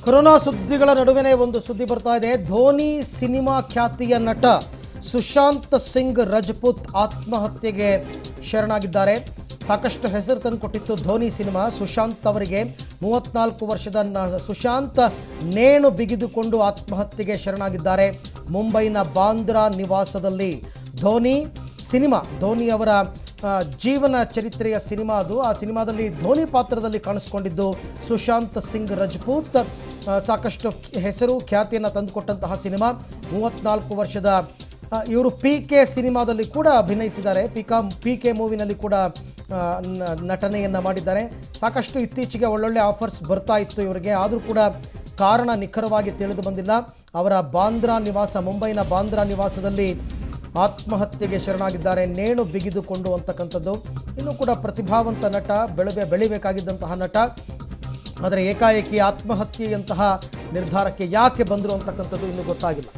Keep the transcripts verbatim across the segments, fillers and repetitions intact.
Corona ಸುದ್ದಿಗಳ ನಡುವೆನೇ ಒಂದು ಸುದ್ದಿ ಬರ್ತಾ ಇದೆ. ಧೋನಿ ಸಿನಿಮಾ ಖ್ಯಾತಿಯ ನಟ ಸುಶಾಂತ್ ಸಿಂಗ್ ರಜಪೂತ್ ಆತ್ಮಹತ್ಯೆಗೆ ಶರಣಾಗಿದ್ದಾರೆ. ಸಾಕಷ್ಟು ಹೆಸರು ತಂದುಕೊಟ್ಟಿತ್ತು ಧೋನಿ ಸಿನಿಮಾ. ಸುಶಾಂತ್ ಅವರಿಗೆ ಮೂವತ್ನಾಲ್ಕು ವರ್ಷದ ಸುಶಾಂತ್ ನೇಣು ಬಿಗಿದುಕೊಂಡು ಆತ್ಮಹತ್ಯೆಗೆ ಶರಣಾಗಿದ್ದಾರೆ. ಮುಂಬೈನ ಬಾಂದ್ರಾ ನಿವಾಸದಲ್ಲಿ ಧೋನಿ ಸಿನಿಮಾ, ಧೋನಿ ಅವರ ಜೀವನ ಚರಿತ್ರೆಯ ಸಿನಿಮಾ ಅದು. ಆ ಸಿನಿಮಾದಲ್ಲಿ ಧೋನಿ ಪಾತ್ರದಲ್ಲಿ ಕಾಣಿಸ್ಕೊಂಡಿದ್ದು ಸುಶಾಂತ್ ಸಿಂಗ್ ರಜಪೂತ್. ಸಾಕಷ್ಟು ಹೆಸರು ಖ್ಯಾತಿಯನ್ನು ತಂದುಕೊಟ್ಟಂತಹ ಸಿನಿಮಾ. ಮೂವತ್ನಾಲ್ಕು ವರ್ಷದ ಇವರು ಪಿ ಕೆ ಸಿನಿಮಾದಲ್ಲಿ ಕೂಡ ಅಭಿನಯಿಸಿದ್ದಾರೆ. ಪಿ ಕಾ ಪಿ ಕೆ ಮೂವಿನಲ್ಲಿ ಕೂಡ ನಟನೆಯನ್ನು ಮಾಡಿದ್ದಾರೆ. ಸಾಕಷ್ಟು ಇತ್ತೀಚೆಗೆ ಒಳ್ಳೊಳ್ಳೆ ಆಫರ್ಸ್ ಬರ್ತಾ ಇತ್ತು ಇವರಿಗೆ, ಆದರೂ ಕೂಡ ಕಾರಣ ನಿಖರವಾಗಿ ತಿಳಿದು ಬಂದಿಲ್ಲ. ಅವರ ಬಾಂದ್ರಾ ನಿವಾಸ, ಮುಂಬೈನ ಬಾಂದ್ರಾ ನಿವಾಸದಲ್ಲಿ ಆತ್ಮಹತ್ಯೆಗೆ ಶರಣಾಗಿದ್ದಾರೆ, ನೇಣು ಬಿಗಿದುಕೊಂಡು ಅಂತಕ್ಕಂಥದ್ದು. ಇನ್ನೂ ಕೂಡ ಪ್ರತಿಭಾವಂತ ನಟ, ಬೆಳಬೆ ಬೆಳಿಬೇಕಾಗಿದ್ದಂತಹ ನಟ, ಆದರೆ ಏಕಾಏಕಿ ಆತ್ಮಹತ್ಯೆಯಂತಹ ನಿರ್ಧಾರಕ್ಕೆ ಯಾಕೆ ಬಂದರು ಅಂತಕ್ಕಂಥದ್ದು ಇನ್ನೂ ಗೊತ್ತಾಗಿಲ್ಲ.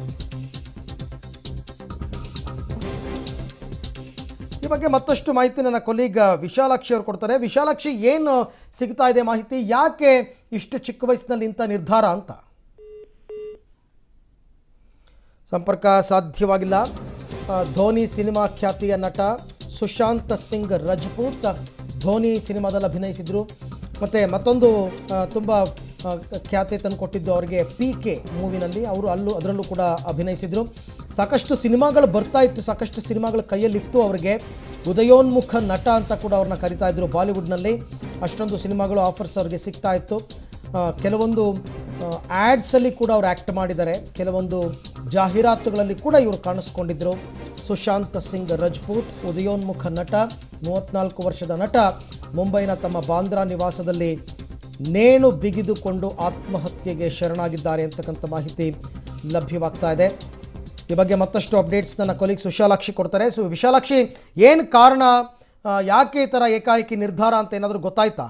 ಈ ಬಗ್ಗೆ ಮತ್ತಷ್ಟು ಮಾಹಿತಿ ನನ್ನ ಕೊಲೀಗ್ ವಿಶಾಲಾಕ್ಷಿ ಅವರು ಕೊಡ್ತಾರೆ. ವಿಶಾಲಾಕ್ಷಿ, ಏನು ಸಿಗ್ತಾ ಇದೆ ಮಾಹಿತಿ? ಯಾಕೆ ಇಷ್ಟು ಚಿಕ್ಕ ವಯಸ್ಸಿನಲ್ಲಿ ಇಂಥ ನಿರ್ಧಾರ ಅಂತ? ಸಂಪರ್ಕ ಸಾಧ್ಯವಾಗಿಲ್ಲ. ಧೋನಿ ಸಿನಿಮಾ ಖ್ಯಾತಿಯ ನಟ ಸುಶಾಂತ್ ಸಿಂಗ್ ರಜಪೂತ್ ಧೋನಿ ಸಿನಿಮಾದಲ್ಲಿ ಅಭಿನಯಿಸಿದರು. ಮತ್ತು ಮತ್ತೊಂದು ತುಂಬ ಖ್ಯಾತಿ ತಂದುಕೊಟ್ಟಿದ್ದು ಅವರಿಗೆ ಪಿ ಕೆ ಮೂವಿನಲ್ಲಿ, ಅವರು ಅಲ್ಲೂ ಅದರಲ್ಲೂ ಕೂಡ ಅಭಿನಯಿಸಿದರು. ಸಾಕಷ್ಟು ಸಿನಿಮಾಗಳು ಬರ್ತಾ ಇತ್ತು, ಸಾಕಷ್ಟು ಸಿನಿಮಾಗಳು ಕೈಯಲ್ಲಿತ್ತು ಅವರಿಗೆ. ಉದಯೋನ್ಮುಖ ನಟ ಅಂತ ಕೂಡ ಅವ್ರನ್ನ ಕರಿತಾ ಇದ್ದರು ಬಾಲಿವುಡ್ನಲ್ಲಿ. ಅಷ್ಟೊಂದು ಸಿನಿಮಾಗಳು ಆಫರ್ಸ್ ಅವ್ರಿಗೆ ಸಿಗ್ತಾ ಇತ್ತು. ಕೆಲವೊಂದು ಆ್ಯಡ್ಸಲ್ಲಿ ಕೂಡ ಅವರು ಆ್ಯಕ್ಟ್ ಮಾಡಿದ್ದಾರೆ, ಕೆಲವೊಂದು ಜಾಹೀರಾತುಗಳಲ್ಲಿ ಕೂಡ ಇವರು ಕಾಣಿಸ್ಕೊಂಡಿದ್ದರು. ಸುಶಾಂತ್ ಸಿಂಗ್ ರಜಪೂತ್ ಉದಯೋನ್ಮುಖ ನಟ, ಮೂವತ್ತ್ನಾಲ್ಕು ವರ್ಷದ ನಟ, ಮುಂಬೈನ ತಮ್ಮ ಬಾಂದ್ರಾ ನಿವಾಸದಲ್ಲಿ ನೇಣು ಬಿಗಿದುಕೊಂಡು ಆತ್ಮಹತ್ಯೆಗೆ ಶರಣಾಗಿದ್ದಾರೆ ಅಂತಕ್ಕಂಥ ಮಾಹಿತಿ ಲಭ್ಯವಾಗ್ತಾ ಇದೆ. ಈ ಬಗ್ಗೆ ಮತ್ತಷ್ಟು ಅಪ್ಡೇಟ್ಸ್ ನನ್ನ ಕೊಲೀಗ್ ವಿಶಾಲಾಕ್ಷಿ ಕೊಡ್ತಾರೆ. ಸೊ ವಿಶಾಲಾಕ್ಷಿ, ಏನು ಕಾರಣ, ಯಾಕೆ ಈ ಥರ ಏಕಾಏಕಿ ನಿರ್ಧಾರ ಅಂತ ಏನಾದರೂ ಗೊತ್ತಾಯ್ತಾ?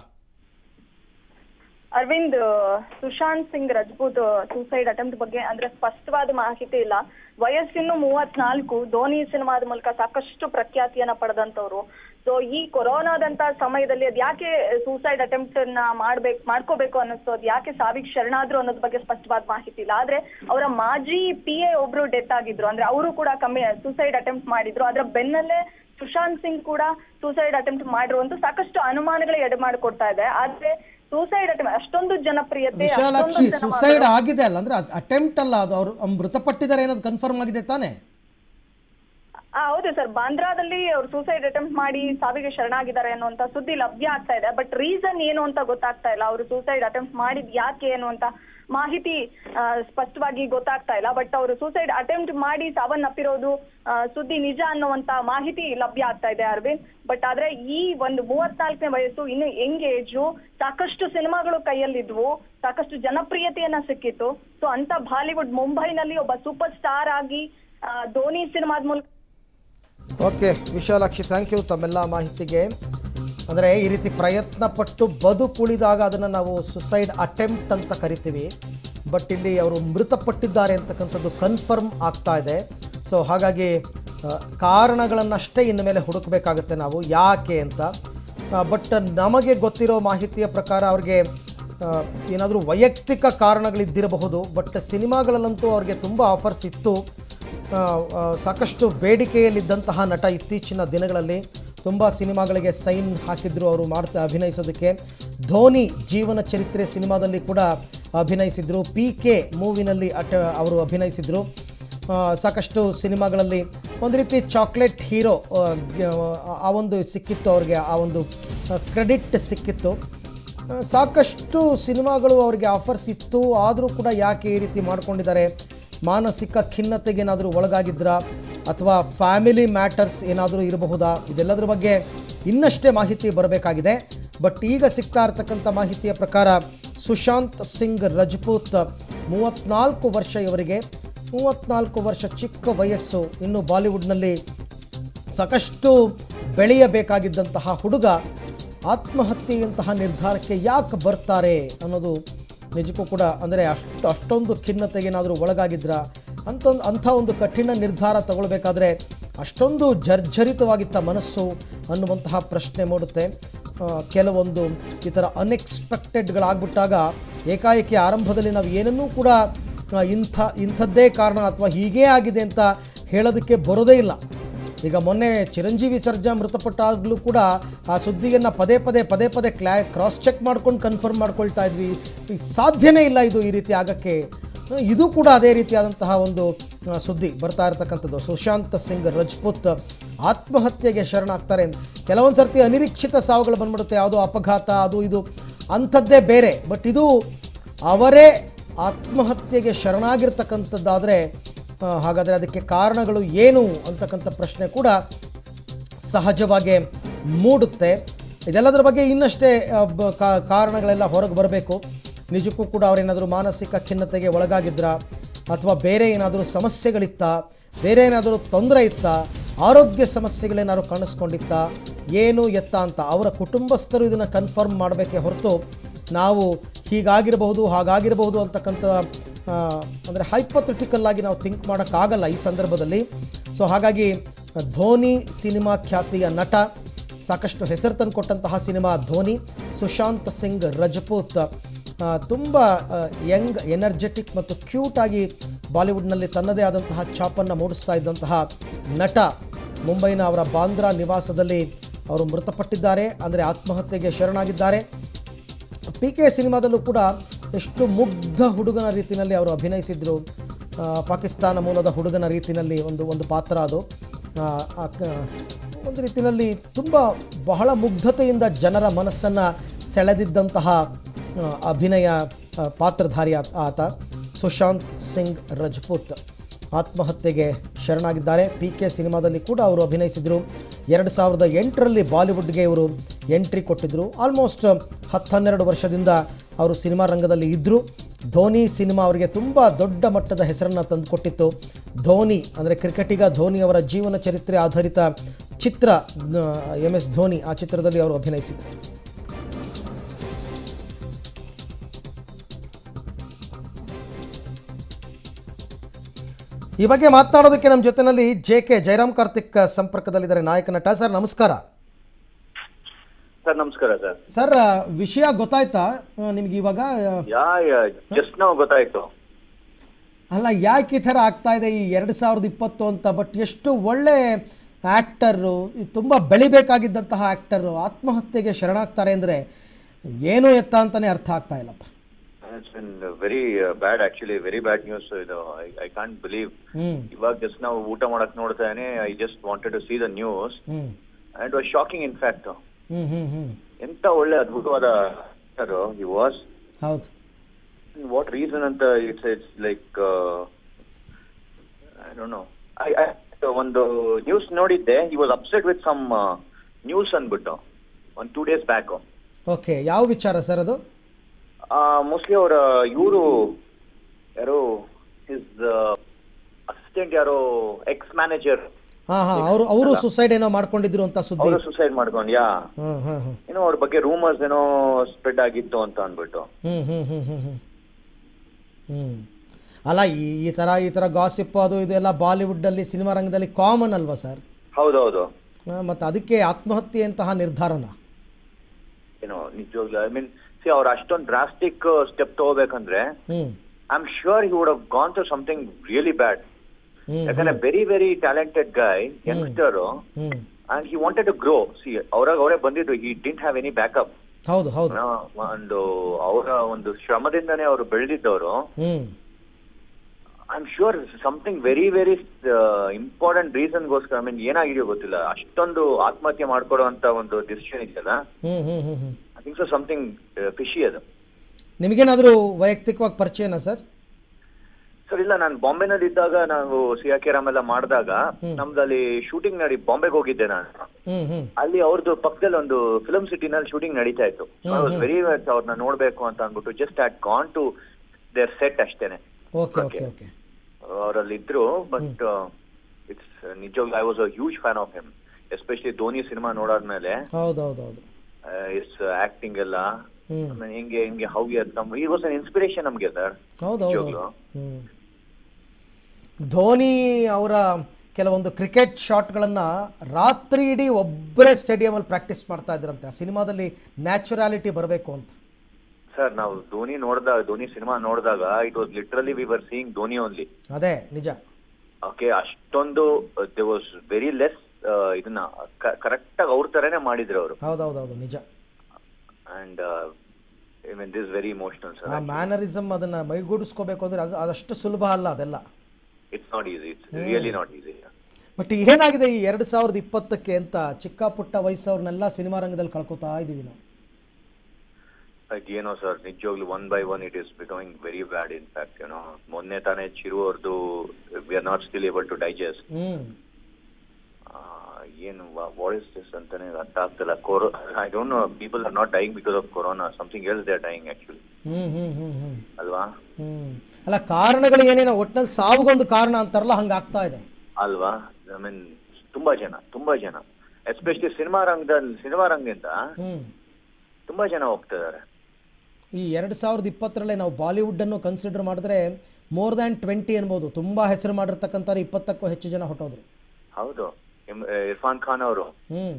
ಅರವಿಂದ್, ಸುಶಾಂತ್ ಸಿಂಗ್ ರಜಪೂತ್ ಸೂಸೈಡ್ ಅಟೆಂಪ್ಟ್ ಬಗ್ಗೆ ಅಂದ್ರೆ ಸ್ಪಷ್ಟವಾದ ಮಾಹಿತಿ ಇಲ್ಲ. ವಯಸ್ಸಿನ್ನು ಮೂವತ್ನಾಲ್ಕು, ಧೋನಿ ಸಿನಿಮಾದ ಮೂಲಕ ಸಾಕಷ್ಟು ಪ್ರಖ್ಯಾತಿಯನ್ನ ಪಡೆದಂತವ್ರು. ಸೊ ಈ ಕೊರೋನಾದಂತ ಸಮಯದಲ್ಲಿ ಅದ್ ಯಾಕೆ ಸೂಸೈಡ್ ಅಟೆಂಪ್ಟ್ ನ ಮಾಡ್ಬೇಕು ಮಾಡ್ಕೋಬೇಕು ಅನ್ನಿಸ್ತು, ಅದ್ ಯಾಕೆ ಸಾವಿಗೆ ಶರಣಾದ್ರು ಅನ್ನೋದ್ ಬಗ್ಗೆ ಸ್ಪಷ್ಟವಾದ ಮಾಹಿತಿ ಇಲ್ಲ. ಆದ್ರೆ ಅವರ ಮಾಜಿ ಪಿ ಎ ಒಬ್ರು ಡೆತ್ ಆಗಿದ್ರು, ಅಂದ್ರೆ ಅವರು ಕೂಡ ಕಮ್ಮಿ ಸೂಸೈಡ್ ಅಟೆಂಪ್ಟ್ ಮಾಡಿದ್ರು. ಅದ್ರ ಬೆನ್ನಲ್ಲೇ ಸುಶಾಂತ್ ಸಿಂಗ್ ಕೂಡ ಸೂಸೈಡ್ ಅಟೆಂಪ್ಟ್ ಮಾಡಿರುವಂತ ಸಾಕಷ್ಟು ಅನುಮಾನಗಳು ಎಡೆ ಮಾಡಿಕೊಡ್ತಾ ಇದೆ. ಆದ್ರೆ ಸೂಸೈಡ್ ಅಟೆಂಪ್ಟ್ ಅಷ್ಟೊಂದು ಜನಪ್ರಿಯತೆ, ವಿಶಾಲಾಕ್ಷಿ ಸೂಸೈಡ್ ಆಗಿದೆ ಅಲ್ಲ, ಅಂದ್ರೆ ಅಟೆಂಪ್ಟ್ ಅಲ್ಲ, ಅದು ಅವರು ಮೃತಪಟ್ಟಿದ್ದಾರೆ ಅನ್ನೋದು ಕನ್ಫರ್ಮ್ ಆಗಿದೆ ತಾನೆ? ಆ ಹೌದು ಸರ್, ಬಾಂದ್ರಾದಲ್ಲಿ ಅವ್ರು ಸೂಸೈಡ್ ಅಟೆಂಪ್ಟ್ ಮಾಡಿ ಸಾವಿಗೆ ಶರಣಾಗಿದ್ದಾರೆ ಅನ್ನುವಂತ ಸುದ್ದಿ ಲಭ್ಯ ಆಗ್ತಾ ಇದೆ. ಬಟ್ ರೀಸನ್ ಏನು ಅಂತ ಗೊತ್ತಾಗ್ತಾ ಇಲ್ಲ. ಅವರು ಸೂಸೈಡ್ ಅಟೆಂಪ್ಟ್ ಮಾಡಿದ್ ಯಾಕೆ ಅನ್ನುವಂತ ಮಾಹಿತಿ ಸ್ಪಷ್ಟವಾಗಿ ಗೊತ್ತಾಗ್ತಾ ಇಲ್ಲ. ಬಟ್ ಅವರು ಸೂಸೈಡ್ ಅಟೆಂಪ್ಟ್ ಮಾಡಿ ಸಾವನ್ನಪ್ಪಿರೋದು ಸುದ್ದಿ ನಿಜ ಅನ್ನುವಂತ ಮಾಹಿತಿ ಲಭ್ಯ ಆಗ್ತಾ ಇದೆ ಅರವಿಂದ್. ಬಟ್ ಆದ್ರೆ ಈ ಒಂದು ಮೂವತ್ನಾಲ್ಕನೇ ವಯಸ್ಸು, ಇನ್ನು ಯಂಗ್ ಏಜು, ಸಾಕಷ್ಟು ಸಿನಿಮಾಗಳು ಕೈಯಲ್ಲಿದ್ವು, ಸಾಕಷ್ಟು ಜನಪ್ರಿಯತೆಯನ್ನ ಸಿಕ್ಕಿತ್ತು. ಸೊ ಅಂತ ಬಾಲಿವುಡ್ ಮುಂಬೈನಲ್ಲಿ ಒಬ್ಬ ಸೂಪರ್ ಸ್ಟಾರ್ ಆಗಿ ಧೋನಿ ಸಿನಿಮಾದ ಮೂಲಕ. ಓಕೆ ವಿಶಾಲಾಕ್ಷಿ, ಥ್ಯಾಂಕ್ ಯು ತಮ್ಮೆಲ್ಲ ಮಾಹಿತಿಗೆ. ಅಂದರೆ ಈ ರೀತಿ ಪ್ರಯತ್ನ ಪಟ್ಟು ಬದುಕುಳಿದಾಗ ಅದನ್ನು ನಾವು ಸುಸೈಡ್ ಅಟೆಂಪ್ಟ್ ಅಂತ ಕರಿತೀವಿ. ಬಟ್ ಇಲ್ಲಿ ಅವರು ಮೃತಪಟ್ಟಿದ್ದಾರೆ ಅಂತಕ್ಕಂಥದ್ದು ಕನ್ಫರ್ಮ್ ಆಗ್ತಾ ಇದೆ. ಸೊ ಹಾಗಾಗಿ ಕಾರಣಗಳನ್ನಷ್ಟೇ ಇನ್ನು ಮೇಲೆ ಹುಡುಕಬೇಕಾಗುತ್ತೆ ನಾವು, ಯಾಕೆ ಅಂತ. ಬಟ್ ನಮಗೆ ಗೊತ್ತಿರೋ ಮಾಹಿತಿಯ ಪ್ರಕಾರ ಅವ್ರಿಗೆ ಏನಾದರೂ ವೈಯಕ್ತಿಕ ಕಾರಣಗಳಿದ್ದಿರಬಹುದು. ಬಟ್ ಸಿನಿಮಾಗಳಲ್ಲಂತೂ ಅವ್ರಿಗೆ ತುಂಬ ಆಫರ್ಸ್ ಇತ್ತು. ಸಾಕಷ್ಟು ಬೇಡಿಕೆಯಲ್ಲಿದ್ದಂತಹ ನಟ ಇತ್ತೀಚಿನ ದಿನಗಳಲ್ಲಿ. ತುಂಬ ಸಿನಿಮಾಗಳಿಗೆ ಸೈನ್ ಹಾಕಿದ್ರು ಅವರು ಮಾಡ್ತಾ ಅಭಿನಯಿಸೋದಕ್ಕೆ. ಧೋನಿ ಜೀವನ ಚರಿತ್ರೆ ಸಿನಿಮಾದಲ್ಲಿ ಕೂಡ ಅಭಿನಯಿಸಿದರು, ಪಿ ಕೆ ಮೂವಿನಲ್ಲಿ ಅಟ ಅವರು ಅಭಿನಯಿಸಿದರು. ಸಾಕಷ್ಟು ಸಿನಿಮಾಗಳಲ್ಲಿ ಒಂದು ರೀತಿ ಚಾಕ್ಲೇಟ್ ಹೀರೋ ಆ ಒಂದು ಸಿಕ್ಕಿತ್ತು ಅವ್ರಿಗೆ, ಆ ಒಂದು ಕ್ರೆಡಿಟ್ ಸಿಕ್ಕಿತ್ತು. ಸಾಕಷ್ಟು ಸಿನಿಮಾಗಳು ಅವರಿಗೆ ಆಫರ್ಸ್ ಇತ್ತು, ಆದರೂ ಕೂಡ ಯಾಕೆ ಈ ರೀತಿ ಮಾಡ್ಕೊಂಡಿದ್ದಾರೆ? ಮಾನಸಿಕ ಖಿನ್ನತೆಗೇನಾದರೂ ಒಳಗಾಗಿದ್ರಾ, ಅಥವಾ ಫ್ಯಾಮಿಲಿ ಮ್ಯಾಟರ್ಸ್ ಏನಾದರೂ ಇರಬಹುದಾ? ಇದೆಲ್ಲದರ ಬಗ್ಗೆ ಇನ್ನಷ್ಟೇ ಮಾಹಿತಿ ಬರಬೇಕಾಗಿದೆ. ಬಟ್ ಈಗ ಸಿಗ್ತಾ ಇರ್ತಕ್ಕಂಥ ಮಾಹಿತಿಯ ಪ್ರಕಾರ ಸುಶಾಂತ್ ಸಿಂಗ್ ರಜಪೂತ್ ಮೂವತ್ತ್ನಾಲ್ಕು ವರ್ಷ, ಇವರಿಗೆ ಮೂವತ್ತ್ನಾಲ್ಕು ವರ್ಷ, ಚಿಕ್ಕ ವಯಸ್ಸು. ಇನ್ನು ಬಾಲಿವುಡ್ನಲ್ಲಿ ಸಾಕಷ್ಟು ಬೆಳೆಯಬೇಕಾಗಿದ್ದಂತಹ ಹುಡುಗ ಆತ್ಮಹತ್ಯೆಯಂತಹ ನಿರ್ಧಾರಕ್ಕೆ ಯಾಕೆ ಬರ್ತಾರೆ ಅನ್ನೋದು ನಿಜಕ್ಕೂ ಕೂಡ, ಅಂದರೆ ಅಷ್ಟು ಅಷ್ಟೊಂದು ಖಿನ್ನತೆಗೇನಾದರೂ ಒಳಗಾಗಿದ್ರಾ ಅಂತ ಅಂಥ ಒಂದು ಕಠಿಣ ನಿರ್ಧಾರ ತಗೊಳ್ಬೇಕಾದ್ರೆ ಅಷ್ಟೊಂದು ಜರ್ಜರಿತವಾಗಿತ್ತ ಮನಸ್ಸು ಅನ್ನುವಂತಹ ಪ್ರಶ್ನೆ ಮೂಡುತ್ತೆ. ಕೆಲವೊಂದು ಈ ಥರ ಅನ್ಎಕ್ಸ್ಪೆಕ್ಟೆಡ್ಗಳಾಗ್ಬಿಟ್ಟಾಗ ಏಕಾಏಕಿ ಆರಂಭದಲ್ಲಿ ನಾವು ಏನನ್ನೂ ಕೂಡ ಇಂಥ ಇಂಥದ್ದೇ ಕಾರಣ ಅಥವಾ ಹೀಗೇ ಆಗಿದೆ ಅಂತ ಹೇಳೋದಕ್ಕೆ ಬರೋದೇ ಇಲ್ಲ. ಈಗ ಮೊನ್ನೆ ಚಿರಂಜೀವಿ ಸರ್ಜಾ ಮೃತಪಟ್ಟಾಗಲೂ ಕೂಡ ಆ ಸುದ್ದಿಯನ್ನು ಪದೇ ಪದೇ ಪದೇ ಪದೇ ಕ್ಲಾ ಕ್ರಾಸ್ ಚೆಕ್ ಮಾಡ್ಕೊಂಡು ಕನ್ಫರ್ಮ್ ಮಾಡ್ಕೊಳ್ತಾ ಇದ್ವಿ. ಸಾಧ್ಯನೇ ಇಲ್ಲ ಇದು ಈ ರೀತಿ ಆಗೋಕ್ಕೆ. ಇದು ಕೂಡ ಅದೇ ರೀತಿಯಾದಂತಹ ಒಂದು ಸುದ್ದಿ ಬರ್ತಾ ಇರತಕ್ಕಂಥದ್ದು. ಸುಶಾಂತ್ ಸಿಂಗ್ ರಜಪೂತ್ ಆತ್ಮಹತ್ಯೆಗೆ ಶರಣಾಗ್ತಾರೆ. ಕೆಲವೊಂದು ಸರ್ತಿ ಅನಿರೀಕ್ಷಿತ ಸಾವುಗಳು ಬಂದ್ಬಿಡುತ್ತೆ, ಯಾವುದೋ ಅಪಘಾತ ಅದು ಇದು ಅಂಥದ್ದೇ ಬೇರೆ. ಬಟ್ ಇದು ಅವರೇ ಆತ್ಮಹತ್ಯೆಗೆ ಶರಣಾಗಿರ್ತಕ್ಕಂಥದ್ದಾದರೆ ಹಾಗಾದರೆ ಅದಕ್ಕೆ ಕಾರಣಗಳು ಏನು ಅಂತಕ್ಕಂಥ ಪ್ರಶ್ನೆ ಕೂಡ ಸಹಜವಾಗಿ ಮೂಡುತ್ತೆ. ಇದೆಲ್ಲದರ ಬಗ್ಗೆ ಇನ್ನಷ್ಟೇ ಕಾರಣಗಳೆಲ್ಲ ಹೊರಗೆ ಬರಬೇಕು. ನಿಜಕ್ಕೂ ಕೂಡ ಅವರೇನಾದರೂ ಮಾನಸಿಕ ಖಿನ್ನತೆಗೆ ಒಳಗಾಗಿದ್ರಾ, ಅಥವಾ ಬೇರೆ ಏನಾದರೂ ಸಮಸ್ಯೆಗಳಿತ್ತಾ, ಬೇರೆ ಏನಾದರೂ ತೊಂದರೆ ಇತ್ತಾ, ಆರೋಗ್ಯ ಸಮಸ್ಯೆಗಳೇನಾದ್ರು ಕಾಣಿಸ್ಕೊಂಡಿತ್ತಾ, ಏನು ಎತ್ತ ಅಂತ ಅವರ ಕುಟುಂಬಸ್ಥರು ಇದನ್ನು ಕನ್ಫರ್ಮ್ ಮಾಡಬೇಕೇ ಹೊರತು ನಾವು ಹೀಗಾಗಿರಬಹುದು ಹಾಗಾಗಿರಬಹುದು ಅಂತಕ್ಕಂಥ ಅಂದರೆ ಹೈಪೋಥೆಟಿಕಲ್ ಆಗಿ ನಾವು ಥಿಂಕ್ ಮಾಡೋಕ್ಕಾಗಲ್ಲ ಈ ಸಂದರ್ಭದಲ್ಲಿ. ಸೊ ಹಾಗಾಗಿ ಧೋನಿ ಸಿನಿಮಾ ಖ್ಯಾತಿಯ ನಟ, ಸಾಕಷ್ಟು ಹೆಸರು ತಂದು ಕೊಟ್ಟಂತಹ ಸಿನಿಮಾ ಧೋನಿ, ಸುಶಾಂತ್ ಸಿಂಗ್ ರಜಪೂತ್ ತುಂಬ ಯಂಗ್, ಎನರ್ಜೆಟಿಕ್ ಮತ್ತು ಕ್ಯೂಟಾಗಿ ಬಾಲಿವುಡ್ನಲ್ಲಿ ತನ್ನದೇ ಆದಂತಹ ಛಾಪನ್ನು ಮೂಡಿಸ್ತಾ ಇದ್ದಂತಹ ನಟ ಮುಂಬೈನ ಅವರ ಬಾಂದ್ರಾ ನಿವಾಸದಲ್ಲಿ ಅವರು ಮೃತಪಟ್ಟಿದ್ದಾರೆ, ಅಂದರೆ ಆತ್ಮಹತ್ಯೆಗೆ ಶರಣಾಗಿದ್ದಾರೆ. ಪಿ ಕೆ ಸಿನಿಮಾದಲ್ಲೂ ಕೂಡ ಎಷ್ಟು ಮುಗ್ಧ ಹುಡುಗನ ರೀತಿಯಲ್ಲಿ ಅವರು ಅಭಿನಯಿಸಿದರು. ಪಾಕಿಸ್ತಾನ ಮೂಲದ ಹುಡುಗನ ರೀತಿಯಲ್ಲಿ ಒಂದು ಒಂದು ಪಾತ್ರ ಅದು. ಒಂದು ರೀತಿಯಲ್ಲಿ ತುಂಬ ಬಹಳ ಮುಗ್ಧತೆಯಿಂದ ಜನರ ಮನಸ್ಸನ್ನು ಸೆಳೆದಿದ್ದಂತಹ ಅಭಿನಯ ಪಾತ್ರಧಾರಿ ಆತ ಸುಶಾಂತ್ ಸಿಂಗ್ ರಜಪೂತ್ ಆತ್ಮಹತ್ಯೆಗೆ ಶರಣಾಗಿದ್ದಾರೆ. ಪಿ ಕೆ ಸಿನಿಮಾದಲ್ಲಿ ಕೂಡ ಅವರು ಅಭಿನಯಿಸಿದರು. ಎರಡು ಸಾವಿರದ ಎಂಟರಲ್ಲಿ ಬಾಲಿವುಡ್ಗೆ ಇವರು ಎಂಟ್ರಿ ಕೊಟ್ಟಿದ್ದರು. ಆಲ್ಮೋಸ್ಟ್ ಹತ್ತು ಹನ್ನೆರಡು ವರ್ಷದಿಂದ ಅವರು ಸಿನಿಮಾ ರಂಗದಲ್ಲಿ ಇದ್ದರು. ಧೋನಿ ಸಿನಿಮಾ ಅವರಿಗೆ ತುಂಬ ದೊಡ್ಡ ಮಟ್ಟದ ಹೆಸರನ್ನು ತಂದುಕೊಟ್ಟಿತ್ತು. ಧೋನಿ ಅಂದರೆ ಕ್ರಿಕೆಟಿಗ ಧೋನಿ ಅವರ ಜೀವನ ಚರಿತ್ರೆ ಆಧಾರಿತ ಚಿತ್ರ ಎಂ ಎಸ್ ಧೋನಿ, ಆ ಚಿತ್ರದಲ್ಲಿ ಅವರು ಅಭಿನಯಿಸಿದರು. ಈ ಬಗ್ಗೆ ಮಾತನಾಡೋದಕ್ಕೆ ನಮ್ಮ ಜೊತೆಯಲ್ಲಿ ಜೆ ಕೆ ಜಯರಾಮ್ ಕಾರ್ತಿಕ್ ಸಂಪರ್ಕದಲ್ಲಿದ್ದಾರೆ, ನಾಯಕ ನಟ. ಸರ್ ನಮಸ್ಕಾರ. ಸರ್ ನಮಸ್ಕಾರ ಸರ್. ಸರ್ ವಿಷಯ ಗೊತ್ತಾಯ್ತಾ ನಿಮ್ಗೆ ಇವಾಗ? ಜಸ್ಟ್ ನಾವು ಗೊತ್ತಾಯ್ತು. ಅಲ್ಲ, ಯಾಕೆ ಈ ಥರ ಆಗ್ತಾ ಇದೆ ಈ ಎರಡು ಸಾವಿರದ ಇಪ್ಪತ್ತು ಅಂತ. ಬಟ್ ಎಷ್ಟು ಒಳ್ಳೆ ಆ್ಯಕ್ಟರು, ತುಂಬ ಬೆಳಿಬೇಕಾಗಿದ್ದಂತಹ ಆ್ಯಕ್ಟರು ಆತ್ಮಹತ್ಯೆಗೆ ಶರಣಾಗ್ತಾರೆ ಅಂದರೆ ಏನು ಎತ್ತ ಅಂತಲೇ ಅರ್ಥ ಆಗ್ತಾ ಇಲ್ಲಪ್ಪ. It's been very uh, bad actually, very bad news. So, I, I can't believe. Iವಾಗ just ನಾವು ಊಟ ಮಾಡಕ್ ನೋಡ್ತಾನೆ, I just wanted to see the news and it was shocking in fact. ಎಂತ ಒಳ್ಳೆ ಅದ್ಭುತವಾದ he was. ಹೌದು. What reason ಅಂತ it's it's like uh, I don't know. I, I ಒಂದು ನ್ಯೂಸ್ ನೋಡಿದ್ದೆ, he was upset with some uh, news ಅಂದ್ಬಿಟ್ಟು ಒಂದು two days back. Okay, ಯಾವ ವಿಚಾರ ಸರ್ ಅದು? ಮೋಸ್ಟ್ಲಿ ಅವರ ಇವರು ಯಾರೋ ಹಿಸ್ ಅಸಿಸ್ಟೆಂಟ್ ಯಾರೋ ಎಕ್ಸ್ ಮ್ಯಾನೇಜರ್ ಅವರು ಅವರು ಸುಸೈಡ್ ಏನೋ ಮಾಡ್ಕೊಂಡಿದ್ರು ಅಂತ ಸುದ್ದಿ. ಅವರು ಸುಸೈಡ್ ಮಾಡ್ಕೊಂಡು ಯಾ ಏನೋ ಅವ್ರ ಬಗ್ಗೆ ರೂಮರ್ಸ್ ಏನೋ ಸ್ಪ್ರೆಡ್ ಆಗಿತ್ತು ಅಂತ ಅಂದ್ಬಿಟ್ಟು. ಹ್ಮ್ ಹ್ಮ್ ಹ್ಮ್ ಹ್ಮ್ ಹ್ಮ್ ಅಲ್ಲ, ಈ ಈ ತರ ಈ ತರ ಗಾಸಿಪ್ ಅದು ಇದೆಲ್ಲ ಬಾಲಿವುಡ್ ಅಲ್ಲಿ ಸಿನಿಮಾ ರಂಗದಲ್ಲಿ ಕಾಮನ್ ಅಲ್ವಾ ಸರ್? ಹೌದೌದು. ಮತ್ತೆ ಅದಕ್ಕೆ ಆತ್ಮಹತ್ಯೆಯಂತಹ ನಿರ್ಧಾರನ ಏನೋ ನಿಜವಾಗ್ಲೂ ಐ ಮೀನ್ ಅವ್ರು ಅಷ್ಟೊಂದು ಡ್ರಾಸ್ಟಿಕ್ ಸ್ಟೆಪ್ ತಗೋಬೇಕಂದ್ರೆ I am sure he would have gone to something really bad. ಯಾಕಂದ್ರೆ very very talented guy, youngster, and he wanted to grow. See ಅವ್ರಾಗ ಅವರೇ ಬಂದಿದ್ರು, he didn't have any backup. ಹೌದು ಹೌದು. ಒಂದು ಅವರ ಒಂದು ಶ್ರಮದಿಂದನೇ ಅವರು ಬೆಳೆದಿದ್ದವರು. I am sure something very very important ರೀಸನ್ಗೋಸ್ಕರ ಐ ಮೀನ್ ಏನಾಗಿದೆಯೋ ಗೊತ್ತಿಲ್ಲ, ಅಷ್ಟೊಂದು ಆತ್ಮಹತ್ಯೆ ಮಾಡ್ಕೊಡುವಂತ ಒಂದು ಡಿಸಿಷನ್ ಇದೆಯಲ್ಲ. I think so something fishy ಅದು. ನಿಮಗೇನಾದರೂ ವೈಯಕ್ತಿಕವಾಗಿ ಪರಿಚಯನಾ ಸರ್? ಸರ್ ಇಲ್ಲ, ನಾನು ಬಾಂಬೆನಲ್ಲಿ ಇದ್ದಾಗ ನಾವು ಸಿಯಾಕೆರಾಮ್ ಎಲ್ಲ ಮಾಡಿದಾಗ ನಮ್ದಲ್ಲಿ ಶೂಟಿಂಗ್ ನಡಿ ಬಾಂಬೆಗೆ ಹೋಗಿದ್ದೆ ನಾನು. ಅಲ್ಲಿ ಅವ್ರದ್ದು ಪಕ್ಕದಲ್ಲಿ ಒಂದು ಫಿಲ್ಮ್ ಸಿಟಿನಲ್ಲಿ ಶೂಟಿಂಗ್ ನಡೀತಾ ಇತ್ತು. ವೆರಿ ಅವ್ರನ್ನ ನೋಡ್ಬೇಕು ಅಂತ ಅಂದ್ಬಿಟ್ಟು just had gone to their set ಅಷ್ಟೇನೆ. ಅವರಲ್ಲಿ ಇದ್ರು. ಬಟ್ ಇಟ್ಸ್ ನಿಜವಾಗ್ಲೂ I was a huge fan of him, especially Dhoni cinema ನೋಡಾದ್ಮೇಲೆ. ಹೌದೌದೌದು. ಇಸ್ ಆಕ್ಟಿಂಗ್ ಎಲ್ಲ ಹಿಂಗೆ ಹಿಂಗೆ ಹೌ ಈ ವಾಸ್ ಅನ್ ಇನ್ಸ್ಪಿರೇಷನ್ ನಮ್ಗೆ ಸರ್. ಹೌದೌದು. ಧೋನಿ ಅವರ ಕೆಲವೊಂದು ಕ್ರಿಕೆಟ್ ಶಾಟ್ಗಳನ್ನು ರಾತ್ರಿ ಇಡೀ ಒಬ್ಬರೇ ಸ್ಟೇಡಿಯಮಲ್ಲಿ ಪ್ರಾಕ್ಟೀಸ್ ಮಾಡ್ತಾ ಇದ್ರಂತೆ. ಆ ಸಿನಿಮಾದಲ್ಲಿ ನ್ಯಾಚುರಾಲಿಟಿ ಬರಬೇಕು ಅಂತ. ಸರ್ ನಾವು ಧೋನಿ ನೋಡಿದಾಗ ಧೋನಿ ಸಿನಿಮಾ ನೋಡಿದಾಗ it was literally we were seeing Dhoni only. ಅದೇ ನಿಜ. ಓಕೆ, ಅಷ್ಟೊಂದು ದೇ ವಾಸ್ ವೆರಿ ಲೆಸ್ ಇದನ್ನ ಕರೆಕ್ಟ್ ಆಗಿ ಅವ್ರ ತರನೇ ಮಾಡಿದ್ರು ಅವರು. ಹೌದೌದೌದು ನಿಜ. And I mean this very emotional sir. ಆ ಮ್ಯಾನರಿಸಮ್ ಅದನ್ನ ಮೈಗೂಡಿಸ್ಕೋಬೇಕು ಅಂದ್ರೆ ಅದು ಅದಷ್ಟು ಸುಲಭ ಅಲ್ಲ ಅದೆಲ್ಲ. It's not easy, it's really not easy. But ಏನಾಗಿದೆ ಈ ಎರಡು ಸಾವಿರದ ಇಪ್ಪತ್ತಕ್ಕೆ ಅಂತ ಚಿಕ್ಕ ಪುಟ್ಟ ವಯಸ್ಸವ್ರನ್ನೆಲ್ಲ ಸಿನಿಮಾ ರಂಗದಲ್ಲಿ ಕಳ್ಕೊತಾ ಇದೀವಿ ನಾವು. ಏನೋ ಸರ್ ನಿಜವಾಗ್ಲೂ one by one it is becoming very bad. In fact ಏನೋ ಮೊನ್ನೆ ತಾನೇ ಚಿರು ಅವ್ರದ್ದು we are not still able to digest. ಏನು ವಾಟ್ ಇಸ್ ದಿಸ್ ಅಂತಾನೆ ಅರ್ಥ ಆಗ್ತಿಲ್ಲ. ಕೊರೋ I don't know, people are not dying because of corona, something else they are dying actually. ಅಲ್ವಾ? ಅಲ್ಲ, ಕಾರಣಗಳು ಏನೇನೋ ಒಟ್ನಲ್ಲಿ ಸಾವಿಗೊಂದು ಕಾರಣ ಅಂತಾರಲ್ಲ, ಹಂಗಾಗ್ತಾ ಇದೆ ಅಲ್ವಾ? ಐ ಮೀನ್ ತುಂಬಾ ಜನ ತುಂಬಾ ಜನ ಎಸ್ಪೆಷಲಿ ಸಿನಿಮಾ ರಂಗದಲ್ಲಿ ಸಿನಿಮಾ ರಂಗದಿಂದ ತುಂಬಾ ಜನ ಹೋಗ್ತಾ ಇದಾರೆ. ಈ ಎರಡು ಸಾವಿರದ ಇಪ್ಪತ್ತರಲ್ಲೇ ನಾವು ಬಾಲಿವುಡ್ಡನ್ನು ಕನ್ಸಿಡರ್ ಮಾಡಿದ್ರೆ ಮೋರ್ ದ್ಯಾನ್ ಟ್ವೆಂಟಿ ಅನ್ಬೋದು. ತುಂಬಾ ಹೆಸರು ಮಾಡಿರ್ತಕ್ಕಂಥ ಇಪ್ಪತ್ತಕ್ಕೂ ಹೆಚ್ಚು ಜನ ಹೊಟ್ಟೋದ್ರು. ಹೌದು, ಇರ್ಫಾನ್ ಖಾನ್ ಅವರು, ಹ್ಮ್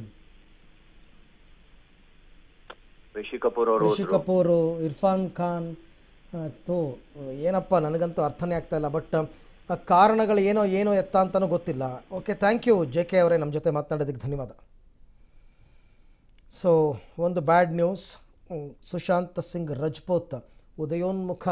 ರಿಷಿ ಕಪೂರ್ ಅವರು ರಿಷಿ ಕಪೂರ್ ಇರ್ಫಾನ್ ಖಾನ್ ತೋ ಏನಪ್ಪ ನನಗಂತೂ ಅರ್ಥನೇ ಆಗ್ತಾ ಇಲ್ಲ. ಬಟ್ ಕಾರಣಗಳು ಏನೋ ಏನೋ ಎತ್ತ ಅಂತಲೂ ಗೊತ್ತಿಲ್ಲ. Okay, thank you J K ಅವರೇ, ನಮ್ಮ ಜೊತೆ ಮಾತನಾಡೋದಕ್ಕೆ ಧನ್ಯವಾದ. ಸೊ ಒಂದು ಬ್ಯಾಡ್ ನ್ಯೂಸ್, ಸುಶಾಂತ್ ಸಿಂಗ್ ರಜಪೂತ್ ಉದಯೋನ್ಮುಖ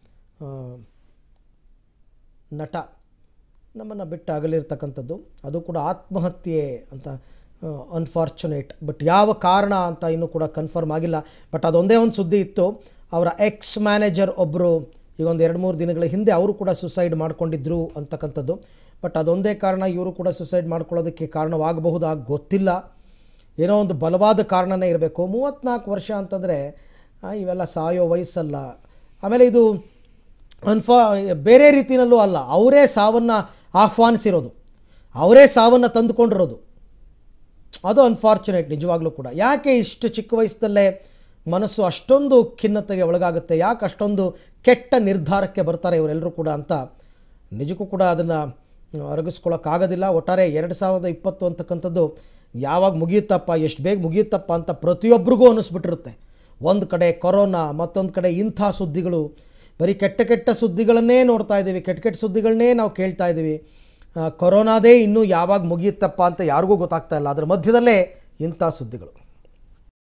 ನಟ ನಮ್ಮನ್ನು ಬಿಟ್ಟು ಅಗಲಿರ್ತಕ್ಕಂಥದ್ದು, ಅದು ಕೂಡ ಆತ್ಮಹತ್ಯೆ ಅಂತ ಅನ್ಫಾರ್ಚುನೇಟ್. ಬಟ್ ಯಾವ ಕಾರಣ ಅಂತ ಇನ್ನೂ ಕೂಡ ಕನ್ಫರ್ಮ್ ಆಗಿಲ್ಲ. ಬಟ್ ಅದೊಂದೇ ಒಂದು ಸುದ್ದಿ ಇತ್ತು, ಅವರ ಎಕ್ಸ್ ಮ್ಯಾನೇಜರ್ ಒಬ್ಬರು ಈಗ ಒಂದು ಎರಡು ಮೂರು ದಿನಗಳ ಹಿಂದೆ ಅವರು ಕೂಡ ಸುಸೈಡ್ ಮಾಡ್ಕೊಂಡಿದ್ರು ಅಂತಕ್ಕಂಥದ್ದು. ಬಟ್ ಅದೊಂದೇ ಕಾರಣ ಇವರು ಕೂಡ ಸುಸೈಡ್ ಮಾಡ್ಕೊಳ್ಳೋದಕ್ಕೆ ಕಾರಣವಾಗಬಹುದಾ ಗೊತ್ತಿಲ್ಲ. ಏನೋ ಒಂದು ಬಲವಾದ ಕಾರಣನೇ ಇರಬೇಕು. ಮೂವತ್ತ್ನಾಲ್ಕು ವರ್ಷ ಅಂತಂದರೆ ಇವೆಲ್ಲ ಸಾಯೋ ವಯಸ್ಸಲ್ಲ. ಆಮೇಲೆ ಇದು ಅನ್ಫಾ ಬೇರೆ ರೀತಿಯಲ್ಲೂ ಅಲ್ಲ, ಅವರೇ ಸಾವನ್ನು ಆಹ್ವಾನಿಸಿರೋದು, ಅವರೇ ಸಾವನ್ನು ತಂದುಕೊಂಡಿರೋದು. ಅದು ಅನ್ಫಾರ್ಚುನೇಟ್ ನಿಜವಾಗ್ಲೂ ಕೂಡ. ಯಾಕೆ ಇಷ್ಟು ಚಿಕ್ಕ ವಯಸ್ಸಲ್ಲೇ ಮನಸ್ಸು ಅಷ್ಟೊಂದು ಖಿನ್ನತೆಗೆ ಒಳಗಾಗುತ್ತೆ, ಯಾಕೆ ಅಷ್ಟೊಂದು ಕೆಟ್ಟ ನಿರ್ಧಾರಕ್ಕೆ ಬರ್ತಾರೆ ಇವರೆಲ್ಲರೂ ಕೂಡ ಅಂತ ನಿಜಕ್ಕೂ ಕೂಡ ಅದನ್ನು ಅರಗಿಸ್ಕೊಳ್ಳೋಕ್ಕಾಗೋದಿಲ್ಲ. ಒಟ್ಟಾರೆ ಎರಡು ಸಾವಿರದ ಇಪ್ಪತ್ತು ಅಂತಕ್ಕಂಥದ್ದು ಯಾವಾಗ ಮುಗಿಯುತ್ತಪ್ಪ, ಎಷ್ಟು ಬೇಗ ಮುಗಿಯುತ್ತಪ್ಪ ಅಂತ ಪ್ರತಿಯೊಬ್ಬರಿಗೂ ಅನ್ನಿಸ್ಬಿಟ್ಟಿರುತ್ತೆ. ಒಂದು ಕಡೆ ಕೊರೋನಾ, ಮತ್ತೊಂದು ಕಡೆ ಇಂಥ ಸುದ್ದಿಗಳು, ಬರೀ ಕೆಟ್ಟ ಕೆಟ್ಟ ಸುದ್ದಿಗಳನ್ನೇ ನೋಡ್ತಾ ಇದ್ದೀವಿ, ಕೆಟ್ಟ ಕೆಟ್ಟ ಸುದ್ದಿಗಳನ್ನೇ ನಾವು ಕೇಳ್ತಾ ಇದ್ದೀವಿ. ಕೊರೋನಾದೇ ಇನ್ನೂ ಯಾವಾಗ ಮುಗಿಯುತ್ತಪ್ಪ ಅಂತ ಯಾರಿಗೂ ಗೊತ್ತಾಗ್ತಾ ಇಲ್ಲ. ಅದರ ಮಧ್ಯದಲ್ಲೇ ಇಂಥ ಸುದ್ದಿಗಳು.